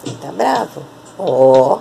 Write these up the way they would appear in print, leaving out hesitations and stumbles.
Ele tá bravo. Ó.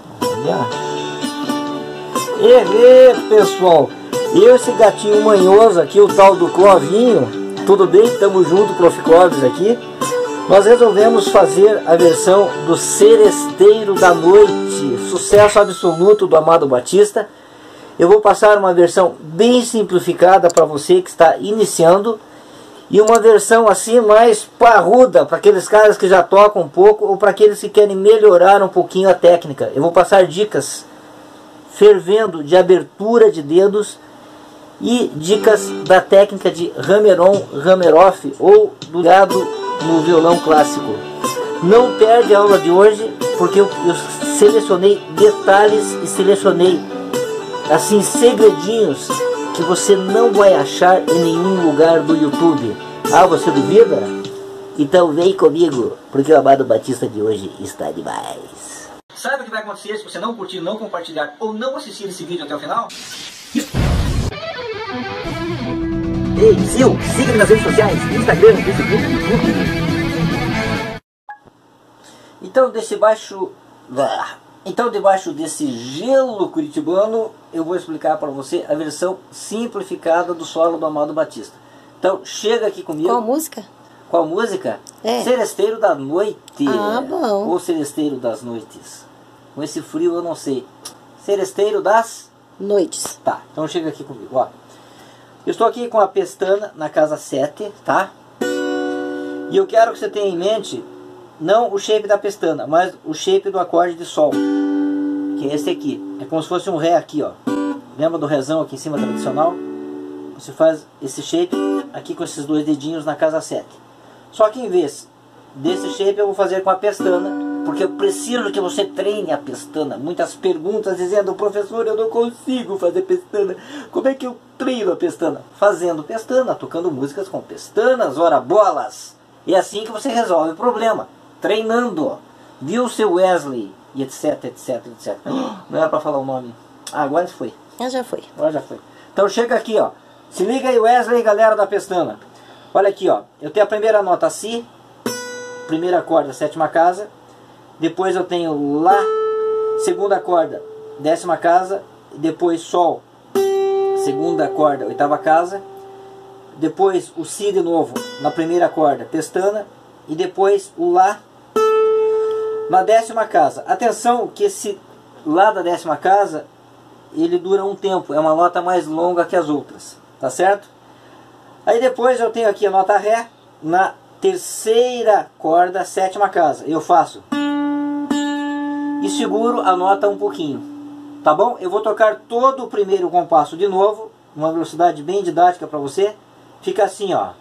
E pessoal, eu esse gatinho manhoso aqui, o tal do Clovinho, tudo bem? Tamo junto, Prof. Clóvis aqui. Nós resolvemos fazer a versão do Seresteiro da Noite, sucesso absoluto do Amado Batista. Eu vou passar uma versão bem simplificada para você que está iniciando e uma versão assim mais parruda para aqueles caras que já tocam um pouco ou para aqueles que querem melhorar um pouquinho a técnica. Eu vou passar dicas fervendo de abertura de dedos e dicas da técnica de hammer-on, hammer-off ou do gado no violão clássico. Não perde a aula de hoje, porque eu selecionei detalhes e selecionei assim segredinhos que você não vai achar em nenhum lugar do YouTube. Ah, você duvida? Então vem comigo, porque o Amado Batista de hoje está demais. Sabe o que vai acontecer se você não curtir, não compartilhar ou não assistir esse vídeo até o final? Ei, Sil, siga-me nas redes sociais, Instagram, Facebook, YouTube. Então, debaixo desse gelo curitibano, eu vou explicar para você a versão simplificada do solo do Amado Batista. Então, chega aqui comigo. Qual música? Qual música? É. Seresteiro da Noite. Ah, bom. Ou Seresteiro das Noites. Com esse frio eu não sei. Seresteiro das Noites. Tá, então chega aqui comigo, ó. Eu estou aqui com a pestana na casa 7, tá? E eu quero que você tenha em mente, não o shape da pestana, mas o shape do acorde de sol. Que é esse aqui. É como se fosse um ré aqui, ó. Lembra do rézão aqui em cima tradicional? Você faz esse shape aqui com esses dois dedinhos na casa 7. Só que em vez desse shape eu vou fazer com a pestana, porque eu preciso que você treine a pestana. Muitas perguntas dizendo, professor, eu não consigo fazer pestana. Como é que eu treino a pestana? Fazendo pestana, tocando músicas com pestanas, ora bolas. É assim que você resolve o problema. Treinando. Viu, seu Wesley? E etc, etc, etc. Não era para falar o nome. Ah, agora foi. Já foi. Agora já foi. Então chega aqui, ó. Se liga aí, Wesley, galera da pestana. Olha aqui, ó. Eu tenho a primeira nota Si, primeira corda, sétima casa. Depois eu tenho Lá, segunda corda, décima casa. Depois Sol, segunda corda, oitava casa. Depois o Si de novo, na primeira corda, pestana. E depois o Lá, na décima casa. Atenção que esse Lá da décima casa, ele dura um tempo. É uma nota mais longa que as outras. Tá certo? Aí depois eu tenho aqui a nota Ré, na terceira corda, sétima casa. Eu faço e seguro a nota um pouquinho, tá bom? Eu vou tocar todo o primeiro compasso de novo, uma velocidade bem didática para você. Fica assim, ó.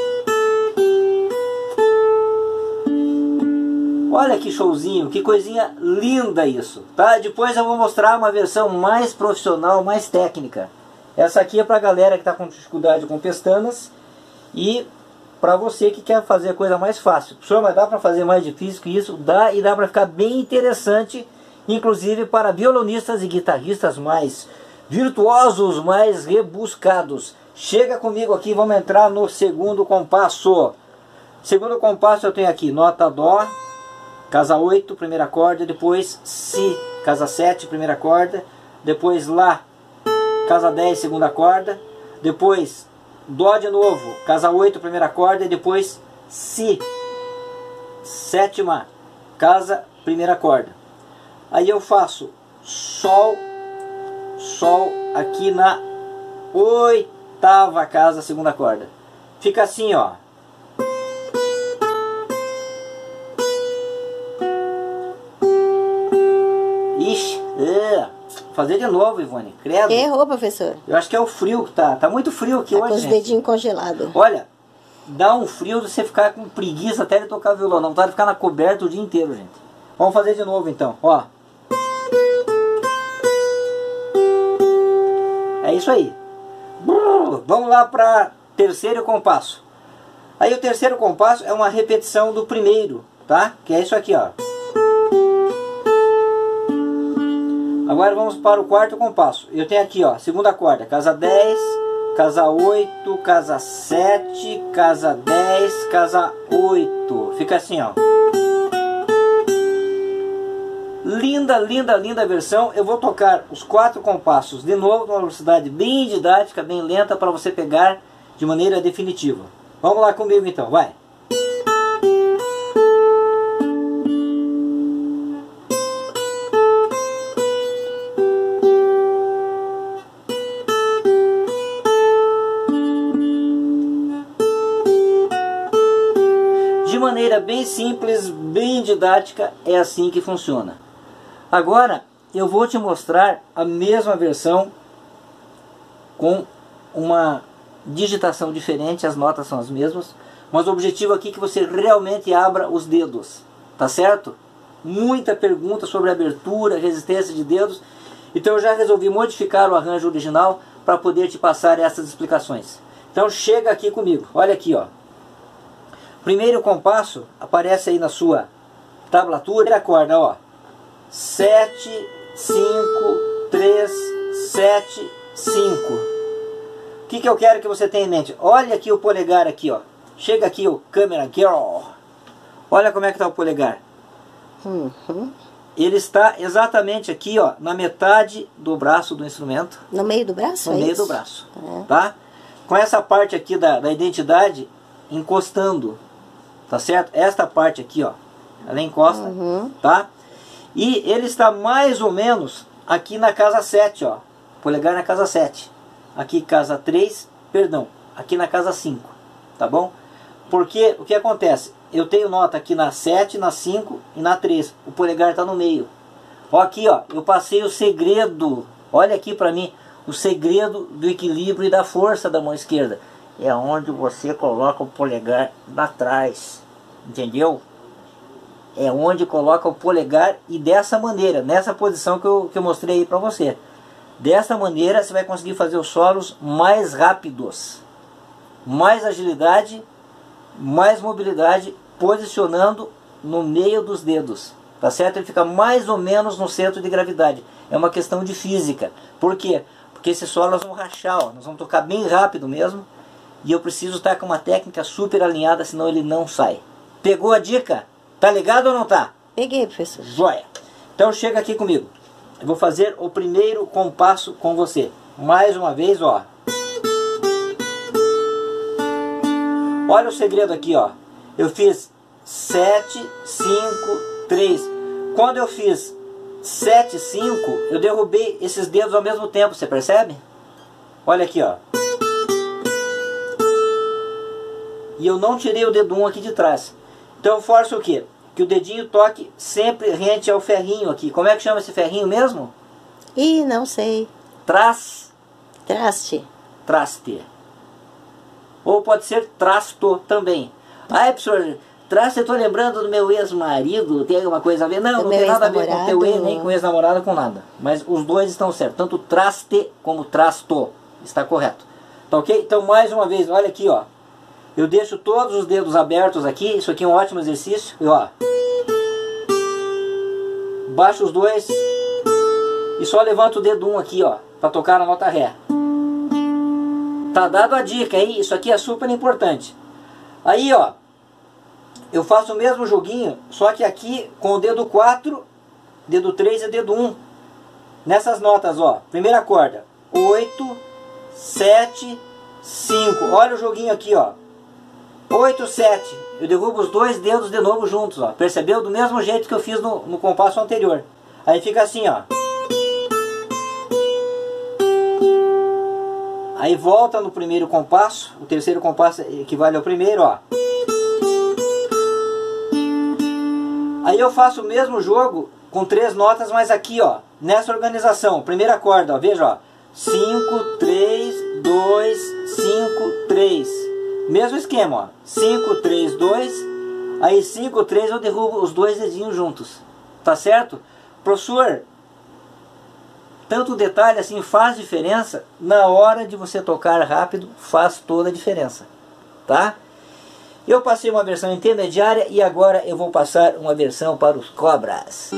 Olha que showzinho, que coisinha linda isso, tá? Depois eu vou mostrar uma versão mais profissional, mais técnica. Essa aqui é para a galera que está com dificuldade com pestanas e para você que quer fazer a coisa mais fácil. Professor, mas dá para fazer mais difícil que isso? Dá, e dá para ficar bem interessante, inclusive para violonistas e guitarristas mais virtuosos, mais rebuscados. Chega comigo aqui, vamos entrar no segundo compasso. Segundo compasso eu tenho aqui nota Dó, casa 8, primeira corda, depois Si, casa 7, primeira corda, depois Lá, casa 10, segunda corda, depois Dó de novo, casa 8, primeira corda, e depois Si, sétima casa, primeira corda. Aí eu faço Sol, Sol aqui na oitava casa, segunda corda. Fica assim, ó. Ixi, fazer de novo, Ivone, credo. Errou, professor. Eu acho que é o frio que tá muito frio aqui Tá hoje, com os gente. dedinhos congelados. Olha, dá um frio de você ficar com preguiça até de tocar violão. Não, tá de ficar na coberta o dia inteiro, gente. Vamos fazer de novo então, ó. É isso aí. Vamos lá para terceiro compasso. Aí o terceiro compasso é uma repetição do primeiro, tá? Que é isso aqui, ó. Agora vamos para o quarto compasso. Eu tenho aqui, ó, segunda corda, casa 10, casa 8, casa 7, casa 10, casa 8. Fica assim, ó. Linda, linda, linda versão. Eu vou tocar os 4 compassos de novo, numa velocidade bem didática, bem lenta, para você pegar de maneira definitiva. Vamos lá comigo então, vai! De maneira bem simples, bem didática, é assim que funciona. Agora eu vou te mostrar a mesma versão com uma digitação diferente, as notas são as mesmas, mas o objetivo aqui é que você realmente abra os dedos, tá certo? Muita pergunta sobre abertura, resistência de dedos, então eu já resolvi modificar o arranjo original para poder te passar essas explicações. Então chega aqui comigo, olha aqui, ó. Primeiro compasso aparece aí na sua tablatura, a corda, ó, 7, 5, 3, 7, 5. O que eu quero que você tenha em mente? Olha aqui o polegar aqui, ó. Chega aqui o câmera girl. Olha como é que está o polegar. Ele está exatamente aqui, ó, na metade do braço do instrumento. No meio do braço? No meio do braço, tá? Com essa parte aqui da identidade encostando, tá certo? Esta parte aqui, ó, ela encosta, tá? E ele está mais ou menos aqui na casa 7, ó. Polegar na casa 7. Aqui casa 3, perdão, aqui na casa 5, tá bom? Porque o que acontece? Eu tenho nota aqui na 7, na 5 e na 3. O polegar está no meio. Ó, aqui, ó, eu passei o segredo. Olha aqui para mim, o segredo do equilíbrio e da força da mão esquerda. É onde você coloca o polegar atrás, entendeu? É onde coloca o polegar e dessa maneira, nessa posição que eu mostrei aí para você. Dessa maneira você vai conseguir fazer os solos mais rápidos, mais agilidade, mais mobilidade, posicionando no meio dos dedos, tá certo? Ele fica mais ou menos no centro de gravidade. É uma questão de física. Por quê? Porque esse solo nós vamos rachar, ó, nós vamos tocar bem rápido mesmo. E eu preciso estar com uma técnica super alinhada, senão ele não sai. Pegou a dica? Tá ligado ou não tá? Peguei, professor. Joia! Então chega aqui comigo. Eu vou fazer o primeiro compasso com você. Mais uma vez, ó. Olha o segredo aqui, ó. Eu fiz 7, 5, 3. Quando eu fiz 7, 5, eu derrubei esses dedos ao mesmo tempo, você percebe? Olha aqui, ó. E eu não tirei o dedo 1 aqui de trás. Então eu forço o quê? Que o dedinho toque sempre rente ao ferrinho aqui. Como é que chama esse ferrinho mesmo? Ih, não sei. Traste. Traste. Ou pode ser trasto também. Ah, professor, traste, eu estou lembrando do meu ex-marido. Tem alguma coisa a ver? Não, não tem nada a ver com o teu ex, nem com o ex-namorado, com nada. Mas os dois estão certos. Tanto traste como trasto. Está correto. Tá ok? Então mais uma vez, olha aqui, ó. Eu deixo todos os dedos abertos aqui. Isso aqui é um ótimo exercício. E ó, baixo os dois e só levanto o dedo 1 aqui, ó, para tocar na nota Ré. Tá dado a dica, hein? Isso aqui é super importante. Aí, ó, eu faço o mesmo joguinho, só que aqui com o dedo 4, dedo 3 e dedo 1. Nessas notas, ó, primeira corda, 8, 7, 5. Olha o joguinho aqui, ó. 8, 7. Eu derrubo os dois dedos de novo juntos, ó. Percebeu? Do mesmo jeito que eu fiz no compasso anterior. Aí fica assim, ó. Aí volta no primeiro compasso. O terceiro compasso equivale ao primeiro, ó. Aí eu faço o mesmo jogo com 3 notas, mas aqui, ó, nessa organização. Primeira corda, ó, veja, ó. 5, 3, 2, 5, 3. Mesmo esquema, ó. 5, 3, 2. Aí 5, 3 eu derrubo os dois dedinhos juntos. Tá certo? Professor, tanto detalhe assim faz diferença. Na hora de você tocar rápido, faz toda a diferença. Tá? Eu passei uma versão intermediária e agora eu vou passar uma versão para os cobras.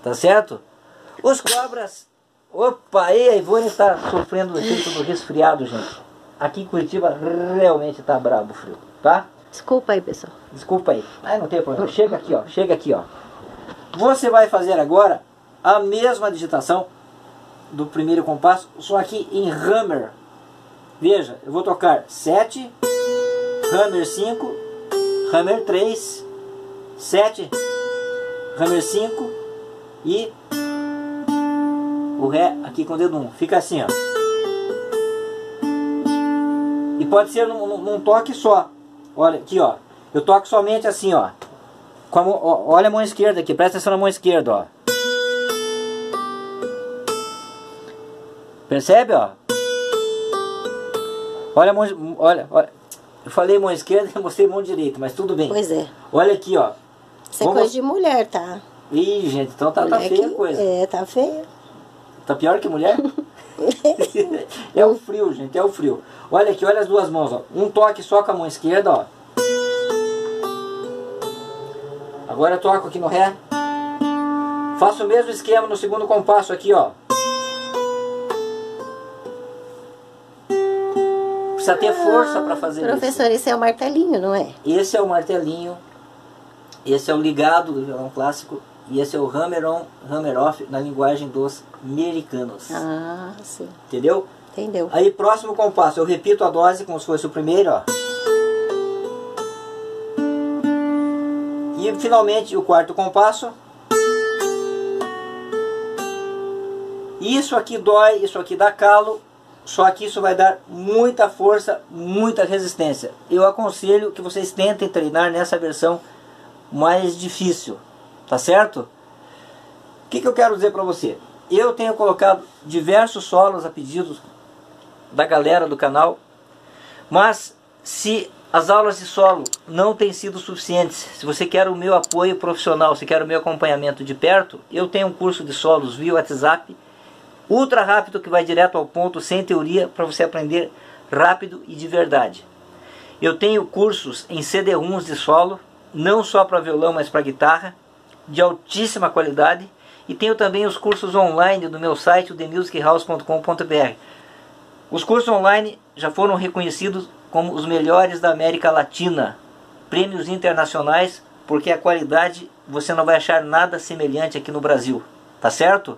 Tá certo? Os cobras... Opa, aí a Ivone está sofrendo o efeito do resfriado, gente. Aqui em Curitiba realmente tá brabo o frio, tá? Desculpa aí, pessoal. Desculpa aí. Não tem problema. Chega aqui, ó. Chega aqui, ó. Você vai fazer agora a mesma digitação do primeiro compasso, só aqui em hammer. Veja, eu vou tocar 7, hammer 5, hammer 3, 7, hammer 5 e o Ré aqui com o dedo 1. Fica assim, ó. E pode ser num toque só. Olha aqui, ó. Eu toco somente assim, ó. Olha a mão esquerda aqui. Presta atenção na mão esquerda, ó. Percebe, ó? Olha a mão... Olha. Eu falei mão esquerda e mostrei mão direita, mas tudo bem. Pois é. Olha aqui, ó. Isso é coisa de mulher, tá? Ih, gente, então tá feia a coisa. É, tá feia. Tá pior que mulher? É o frio, gente, é o frio. Olha aqui, olha as duas mãos, ó. Um toque só com a mão esquerda, ó. Agora eu toco aqui no Ré. Faço o mesmo esquema no segundo compasso aqui, ó. Precisa ter força para fazer isso. Professor, esse é o martelinho, não é? Esse é o martelinho. Esse é o ligado do violão clássico. E esse é o hammer on, hammer off na linguagem dos americanos. Ah, sim. Entendeu? Entendeu. Aí, próximo compasso, eu repito a dose como se fosse o primeiro, ó. E finalmente o quarto compasso. Isso aqui dói, isso aqui dá calo. Só que isso vai dar muita força, muita resistência. Eu aconselho que vocês tentem treinar nessa versão mais difícil. Tá certo? O que eu quero dizer para você? Eu tenho colocado diversos solos a pedido da galera do canal, mas se as aulas de solo não têm sido suficientes, se você quer o meu apoio profissional, se quer o meu acompanhamento de perto, eu tenho um curso de solos via WhatsApp, ultra rápido, que vai direto ao ponto, sem teoria, para você aprender rápido e de verdade. Eu tenho cursos em CD-ROMs de solo, não só para violão, mas para guitarra, de altíssima qualidade, e tenho também os cursos online do meu site, o themusichouse.com.br. Os cursos online já foram reconhecidos como os melhores da América Latina, prêmios internacionais, porque a qualidade você não vai achar nada semelhante aqui no Brasil, tá certo?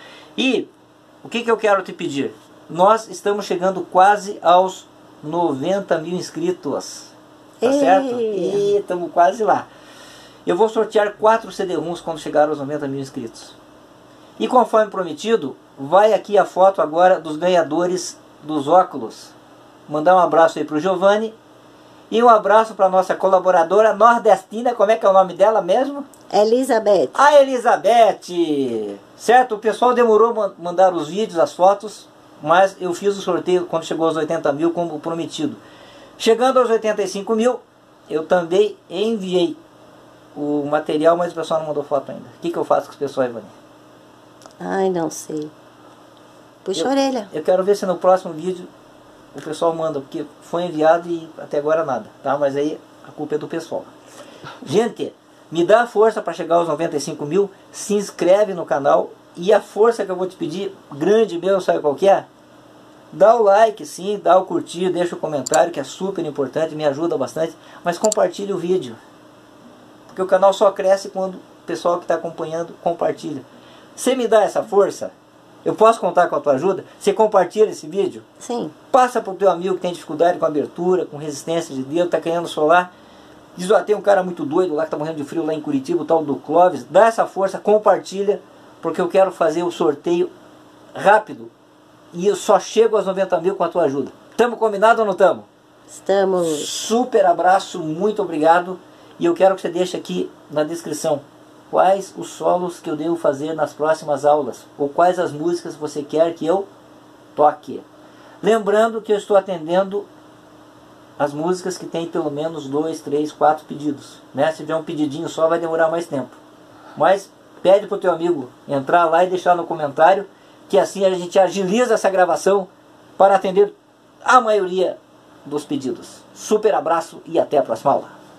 E o que eu quero te pedir? Nós estamos chegando quase aos 90 mil inscritos, tá certo? E estamos quase lá. Eu vou sortear 4 CD-ROMs quando chegar aos 90 mil inscritos. E conforme prometido, vai aqui a foto agora dos ganhadores dos óculos. Mandar um abraço aí para o Giovanni. E um abraço para a nossa colaboradora nordestina. Como é que é o nome dela mesmo? Elizabeth. A Elizabeth! Certo? O pessoal demorou a mandar os vídeos, as fotos. Mas eu fiz o sorteio quando chegou aos 80 mil, como prometido. Chegando aos 85 mil, eu também enviei o material, mas o pessoal não mandou foto ainda. O que eu faço com os pessoal, Ivani? Ai, não sei. Puxa a orelha. Eu quero ver se no próximo vídeo o pessoal manda, porque foi enviado e até agora nada, tá? Mas aí a culpa é do pessoal. Gente, me dá força para chegar aos 95 mil, se inscreve no canal, e a força que eu vou te pedir, grande mesmo, sabe qual que é? Dá o like, sim, dá o curtir, deixa o comentário, que é super importante, me ajuda bastante, mas compartilhe o vídeo. Porque o canal só cresce quando o pessoal que está acompanhando compartilha. Você me dá essa força? Eu posso contar com a tua ajuda? Você compartilha esse vídeo? Sim. Passa para o teu amigo que tem dificuldade com abertura, com resistência de dedo, está querendo solar. Diz, ó, tem um cara muito doido lá que está morrendo de frio lá em Curitiba, o tal do Clóvis. Dá essa força, compartilha, porque eu quero fazer o sorteio rápido. E eu só chego aos 90 mil com a tua ajuda. Estamos combinados ou não estamos? Estamos. Super abraço, muito obrigado. E eu quero que você deixe aqui na descrição quais os solos que eu devo fazer nas próximas aulas, ou quais as músicas você quer que eu toque. Lembrando que eu estou atendendo as músicas que tem pelo menos 2, 3, 4 pedidos, né? Se tiver um pedidinho só vai demorar mais tempo. Mas pede para o teu amigo entrar lá e deixar no comentário, que assim a gente agiliza essa gravação para atender a maioria dos pedidos. Super abraço e até a próxima aula.